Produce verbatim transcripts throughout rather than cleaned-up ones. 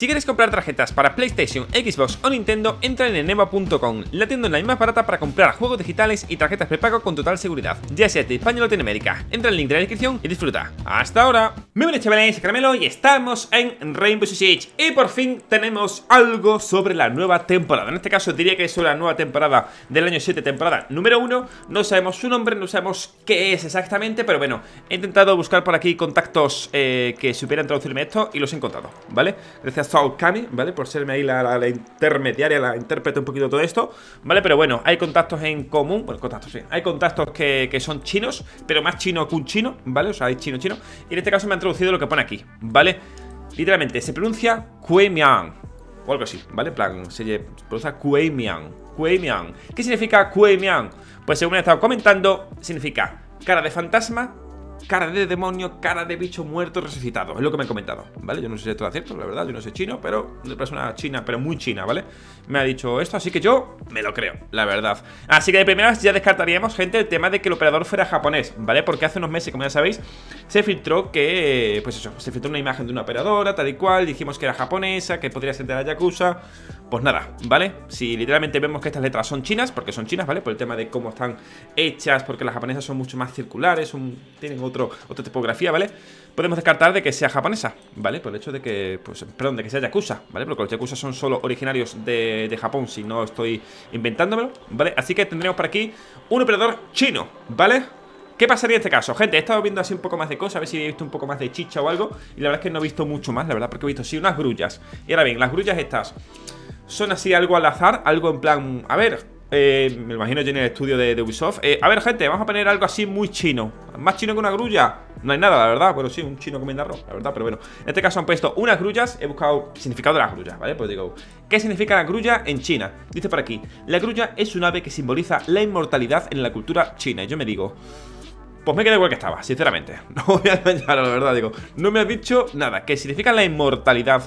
Si quieres comprar tarjetas para PlayStation, Xbox o Nintendo, entra en eneba punto com, la tienda online más barata para comprar juegos digitales y tarjetas prepago con total seguridad, ya sea de España o Latinoamérica. Entra en el link de la descripción y disfruta. ¡Hasta ahora! Muy buenas, chavales, Caramelo, y estamos en Rainbow Six Siege. Y por fin tenemos algo sobre la nueva temporada. En este caso diría que es sobre la nueva temporada del año siete, temporada número uno. No sabemos su nombre, no sabemos qué es exactamente, pero bueno, he intentado buscar por aquí contactos eh, que supieran traducirme esto y los he encontrado, ¿vale? Gracias a Kami, ¿vale? Por serme ahí la, la, la intermediaria, la intérprete un poquito de todo esto, ¿vale? Pero bueno, hay contactos en común, bueno, contactos, sí, hay contactos que, que son chinos, pero más chino que un chino, ¿vale? O sea, hay chino, chino, y en este caso me han traducido lo que pone aquí, ¿vale? Literalmente, se pronuncia Kuemian, o algo así, ¿vale? En plan, se pronuncia Kuemian, Kuemian. ¿Qué significa Kuemian? Pues según he estado comentando, significa cara de fantasma, cara de demonio, cara de bicho muerto resucitado. Es lo que me han comentado, ¿vale? Yo no sé si esto es cierto, la verdad, yo no sé chino, pero una persona china, pero muy china, ¿vale? Me ha dicho esto, así que yo me lo creo, la verdad. Así que de primeras ya descartaríamos, gente, el tema de que el operador fuera japonés, ¿vale? Porque hace unos meses, como ya sabéis, se filtró que, pues eso, se filtró una imagen de una operadora, tal y cual, dijimos que era japonesa, que podría ser de la Yakuza. Pues nada, ¿vale? Si literalmente vemos que estas letras son chinas, porque son chinas, ¿vale? Por el tema de cómo están hechas, porque las japonesas son mucho más circulares, son, tienen otro, otra tipografía, ¿vale? Podemos descartar de que sea japonesa, ¿vale? Por el hecho de que, pues, perdón, de que sea Yakuza, ¿vale? Porque los Yakuza son solo originarios de, de Japón, si no estoy inventándomelo, ¿vale? Así que tendremos por aquí un operador chino, ¿vale? ¿Qué pasaría en este caso? Gente, he estado viendo así un poco más de cosas, a ver si he visto un poco más de chicha o algo, y la verdad es que no he visto mucho más, la verdad, porque he visto sí unas grullas. Y ahora bien, las grullas estas son así algo al azar, algo en plan, a ver, eh, me imagino yo en el estudio de, de Ubisoft, eh, a ver, gente, vamos a poner algo así muy chino. Más chino que una grulla no hay nada, la verdad. Bueno, sí, un chino comiendo arroz, la verdad, pero bueno. En este caso han puesto unas grullas. He buscado significado de las grullas, ¿vale? Pues digo, ¿qué significa la grulla en China? Dice por aquí, la grulla es un ave que simboliza la inmortalidad en la cultura china. Y yo me digo, pues me quedé igual que estaba, sinceramente. No voy a engañar, la verdad, digo, no me has dicho nada. ¿Qué significa la inmortalidad?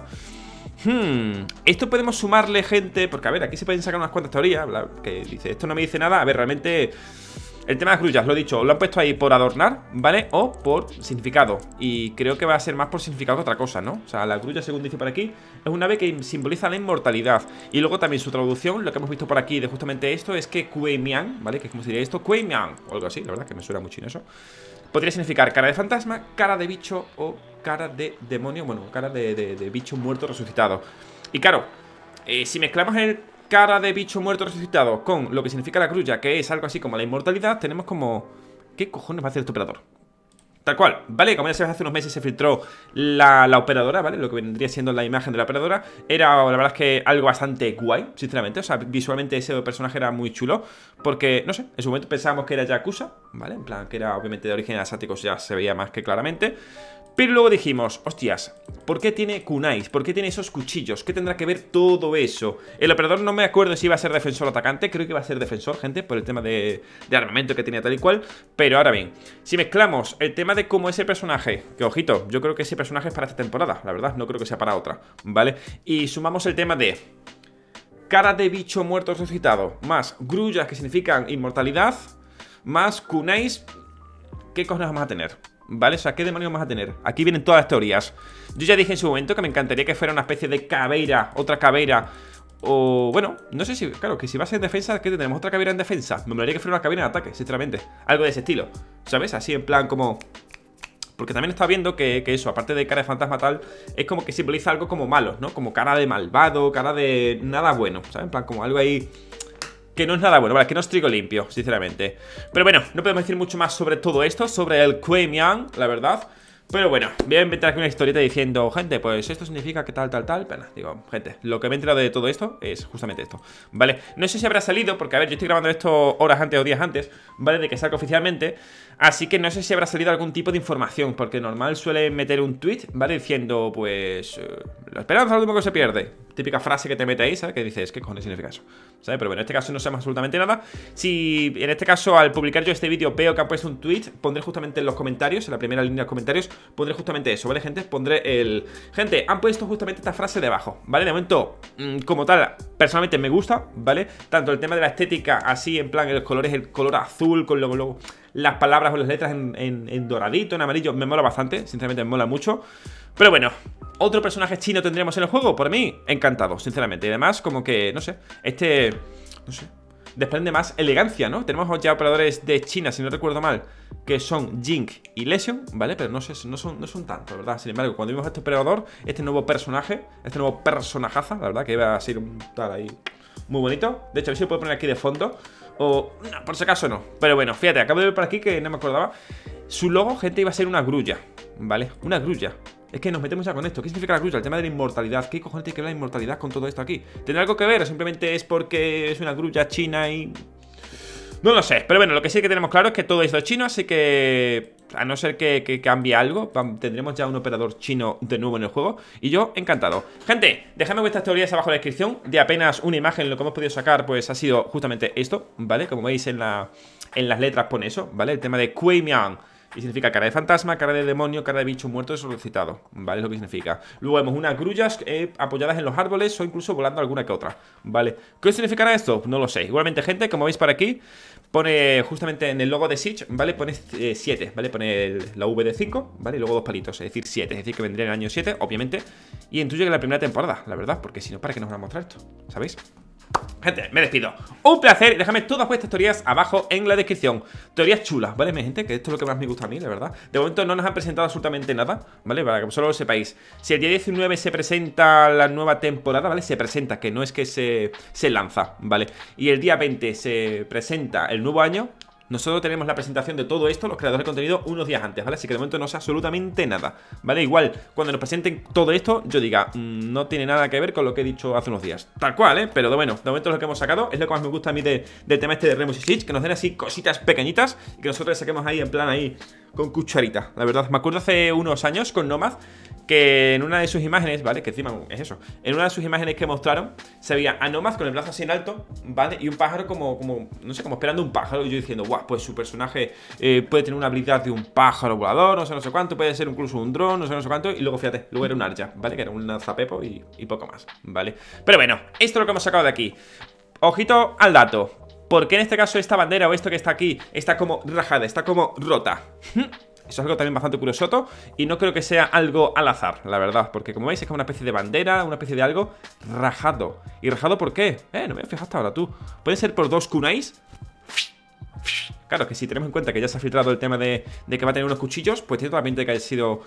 Hmm, esto podemos sumarle, gente, porque a ver, aquí se pueden sacar unas cuantas teorías, ¿verdad? Que dice, esto no me dice nada. A ver, realmente el tema de las grullas, lo he dicho, lo han puesto ahí por adornar, ¿vale? O por significado. Y creo que va a ser más por significado que otra cosa, ¿no? O sea, la grulla, según dice por aquí, es un ave que simboliza la inmortalidad. Y luego también su traducción, lo que hemos visto por aquí de justamente esto, es que Kuemian, ¿vale? Que es como se diría esto, Kuemian, o algo así, la verdad que me suena muy chino eso. Podría significar cara de fantasma, cara de bicho o cara de demonio, bueno, cara de, de, de bicho muerto resucitado. Y claro, eh, si mezclamos el cara de bicho muerto resucitado con lo que significa la grulla, que es algo así como la inmortalidad, tenemos como... ¿qué cojones va a hacer este operador? Tal cual, ¿vale? Como ya sabes, hace unos meses se filtró la, la operadora, ¿vale? Lo que vendría siendo la imagen de la operadora. Era, la verdad es que algo bastante guay, sinceramente. O sea, visualmente ese personaje era muy chulo. Porque, no sé, en su momento pensábamos que era Yakuza, ¿vale? En plan, que era obviamente de origen asiático, ya se veía más que claramente. Pero luego dijimos, hostias, ¿por qué tiene kunais? ¿Por qué tiene esos cuchillos? ¿Qué tendrá que ver todo eso? El operador no me acuerdo si iba a ser defensor o atacante. Creo que iba a ser defensor, gente, por el tema de, de armamento que tenía tal y cual. Pero ahora bien, si mezclamos el tema de cómo ese personaje, que ojito, yo creo que ese personaje es para esta temporada, la verdad, no creo que sea para otra, ¿vale? Y sumamos el tema de cara de bicho muerto resucitado, más grullas que significan inmortalidad, más kunais, ¿qué cosas vamos a tener? ¿Vale? O sea, ¿qué demonios vamos a tener? Aquí vienen todas las teorías. Yo ya dije en su momento que me encantaría que fuera una especie de caveira, otra caveira. O, bueno, no sé si, claro, que si va a ser en defensa, ¿qué tenemos? ¿Otra caveira en defensa? Me molaría que fuera una caveira en ataque, sinceramente. Algo de ese estilo, ¿sabes? Así en plan como... porque también está viendo que, que eso, aparte de cara de fantasma tal, es como que simboliza algo como malo, ¿no? Como cara de malvado, cara de nada bueno, ¿sabes? En plan, como algo ahí... que no es nada bueno, vale, que no es trigo limpio, sinceramente. Pero bueno, no podemos decir mucho más sobre todo esto, sobre el Kuemian, la verdad. Pero bueno, voy a inventar aquí una historieta diciendo, gente, pues esto significa que tal, tal, tal. Bueno, digo, gente, lo que me he enterado de todo esto es justamente esto, ¿vale? No sé si habrá salido, porque a ver, yo estoy grabando esto horas antes o días antes, ¿vale? De que salga oficialmente. Así que no sé si habrá salido algún tipo de información, porque normal suele meter un tweet, ¿vale? Diciendo, pues, eh, la esperanza es lo último que se pierde. Típica frase que te mete ahí, ¿sabes? Que dices, ¿qué cojones significa eso? ¿Sabes? Pero bueno, en este caso no sabemos absolutamente nada. Si en este caso, al publicar yo este vídeo, veo que han puesto un tweet, pondré justamente en los comentarios, en la primera línea de los comentarios, pondré justamente eso, ¿vale, gente? Pondré el... gente, han puesto justamente esta frase debajo, ¿vale? De momento, mmm, como tal, personalmente me gusta, ¿vale? Tanto el tema de la estética, así, en plan, el color es el color azul, con luego, luego las palabras o las letras en, en, en doradito, en amarillo, me mola bastante, sinceramente me mola mucho. Pero bueno, ¿Otro personaje chino tendríamos en el juego? Por mí, encantado, sinceramente. Y además, como que, no sé, este, no sé, desprende más elegancia, ¿no? Tenemos ya operadores de China, si no recuerdo mal, que son Jink y Lesion, ¿vale? Pero no sé, no son, no son tantos, ¿verdad? Sin embargo, cuando vimos a este operador, este nuevo personaje, este nuevo personajaza, la verdad, que iba a ser un tal ahí muy bonito. De hecho, a ver si lo puedo poner aquí de fondo. O, no, por si acaso no. Pero bueno, fíjate, acabo de ver por aquí que no me acordaba. Su logo, gente, iba a ser una grulla, ¿vale? Una grulla. Es que nos metemos ya con esto. ¿Qué significa la grulla? El tema de la inmortalidad. ¿Qué cojones tiene que ver la inmortalidad con todo esto aquí? ¿Tendrá algo que ver o simplemente es porque es una grulla china y...? No lo sé, pero bueno, lo que sí que tenemos claro es que todo esto es chino, así que a no ser que, que cambie algo, tendremos ya un operador chino de nuevo en el juego. Y yo, encantado. Gente, dejadme vuestras teorías abajo en la descripción. De apenas una imagen, lo que hemos podido sacar, pues ha sido justamente esto, ¿vale? Como veis en, la, en las letras pone eso, ¿vale? El tema de Kuei Miang. Y significa cara de fantasma, cara de demonio, cara de bicho muerto resucitado, ¿vale? Es lo que significa. Luego vemos unas grullas eh, apoyadas en los árboles o incluso volando alguna que otra, ¿vale? ¿Qué significará esto? No lo sé. Igualmente, gente, como veis por aquí, pone justamente en el logo de Siege, ¿vale? Pone siete, eh, ¿vale? Pone el, la V de cinco, ¿vale? Y luego dos palitos, es decir, siete. Es decir, que vendría en el año siete, obviamente. Y intuye que la primera temporada, la verdad, porque si no, ¿para qué nos van a mostrar esto? ¿Sabéis? Gente, me despido. Un placer. Déjame todas vuestras teorías abajo en la descripción. Teorías chulas, ¿vale, mi gente? Que esto es lo que más me gusta a mí, la verdad. De momento no nos han presentado absolutamente nada, ¿vale? Para que solo lo sepáis. Si el día diecinueve se presenta la nueva temporada, ¿vale? Se presenta, que no es que se, se lanza, ¿vale? Y el día veinte se presenta el nuevo año. Nosotros tenemos la presentación de todo esto, los creadores de contenido, unos días antes, ¿vale? Así que de momento no sé absolutamente nada, ¿vale? Igual, cuando nos presenten todo esto, yo diga, mmm, no tiene nada que ver con lo que he dicho hace unos días. Tal cual, ¿eh? Pero de bueno, de momento lo que hemos sacado es lo que más me gusta a mí de, del tema este de Rainbow Six Siege, que nos den así cositas pequeñitas y que nosotros saquemos ahí en plan ahí con cucharita, la verdad. Me acuerdo hace unos años con Nomad que en una de sus imágenes, ¿vale? Que encima es eso. En una de sus imágenes que mostraron se veía a Nomad con el brazo así en alto, ¿vale? Y un pájaro como, como no sé, como esperando un pájaro. Y yo diciendo, guau, pues su personaje eh, puede tener una habilidad de un pájaro volador, no sé, no sé cuánto. Puede ser incluso un dron, no sé, no sé cuánto. Y luego, fíjate, luego era un Arja, ¿vale? Que era un lanzapepo y, y poco más, ¿vale? Pero bueno, esto es lo que hemos sacado de aquí. Ojito al dato. ¿Por qué en este caso esta bandera o esto que está aquí está como rajada, está como rota? Eso es algo también bastante curioso y no creo que sea algo al azar, la verdad. Porque como veis es como una especie de bandera, una especie de algo rajado. ¿Y rajado por qué? Eh, no me he fijado hasta ahora tú. ¿Puede ser por dos kunais? Claro que si tenemos en cuenta que ya se ha filtrado el tema de, de que va a tener unos cuchillos, pues tiene toda la pinta de que haya sido...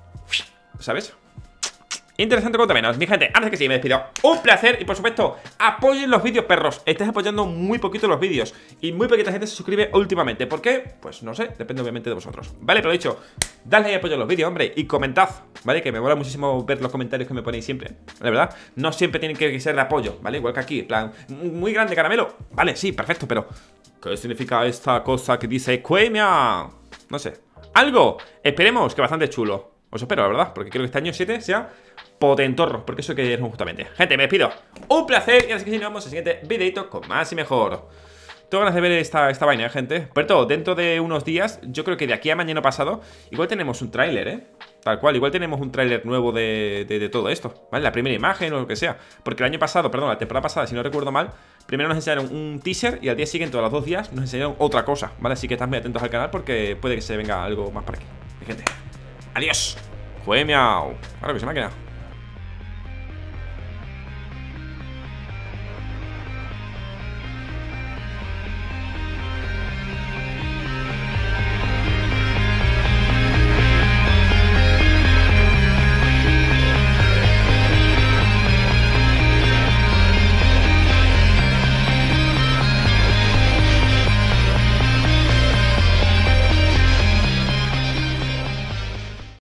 ¿Sabes? Interesante cuanto menos, mi gente, antes que sí, me despido. Un placer y por supuesto, apoyen los vídeos, perros. Estáis apoyando muy poquito los vídeos y muy poquita gente se suscribe últimamente. ¿Por qué? Pues no sé, depende obviamente de vosotros. Vale, pero dicho, dadle y apoyo a los vídeos, hombre, y comentad, ¿vale? Que me mola muchísimo ver los comentarios que me ponéis siempre. La verdad, no siempre tienen que ser de apoyo, ¿vale? Igual que aquí, en plan, muy grande caramelo. Vale, sí, perfecto, pero ¿qué significa esta cosa que dice Cuemia? No sé, algo, esperemos que bastante chulo. Os espero, la verdad, porque creo que este año siete sea potentorro, porque eso que es justamente. Gente, me despido. Un placer y así que si nos vemos en el siguiente videito con más y mejor. Tengo ganas de ver esta, esta vaina, ¿eh, gente? Pero todo, dentro de unos días, yo creo que de aquí a mañana pasado, igual tenemos un tráiler, ¿eh? Tal cual, igual tenemos un tráiler nuevo de, de, de todo esto, ¿vale? La primera imagen o lo que sea. Porque el año pasado, perdón, la temporada pasada, si no recuerdo mal, primero nos enseñaron un teaser y al día siguiente, a los dos días, nos enseñaron otra cosa, ¿vale? Así que estad muy atentos al canal porque puede que se venga algo más por aquí. Mi gente, adiós. Fue miau. Claro que se me ha quedado.